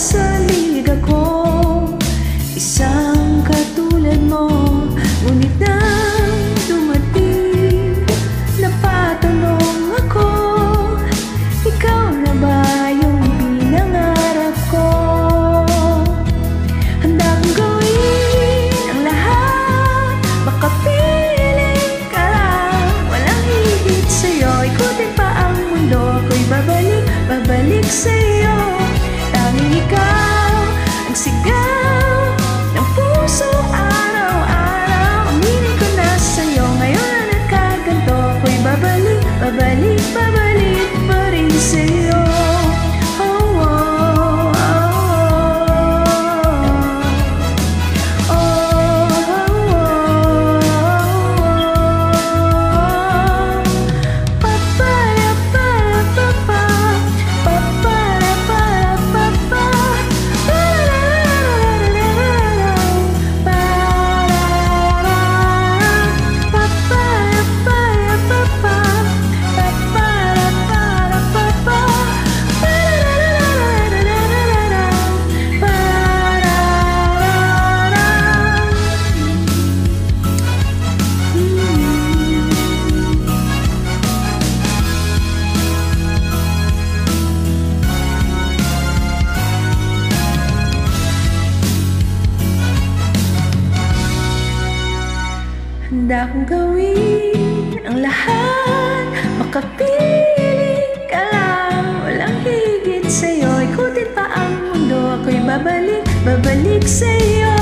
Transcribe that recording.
sasalig ako, isang katulad mo. Ngunit nang dumating, napatanong ako, ikaw na ba yung pinangarap ko? Handa kong gawin ang lahat, makapiling ka lang, walang higit sa'yo. Ikutin pa ang mundo, ako'y babalik sa'yo. Tanging ikaw ang sigaw ng puso araw-araw. Aminin ko na sa'yo, ngayon na nagkaganto, ako'y babalik pa rin sa'yo. Oh, oh, oh, oh, oh. Pa-pa-ra-pa-ra-pa-pa, pa-pa-ra-pa-ra-pa-pa, handa kong gawin ang lahat, makapiling ka lang, walang higit sa'yo. Ikutin pa ang mundo, ako'y babalik sa'yo.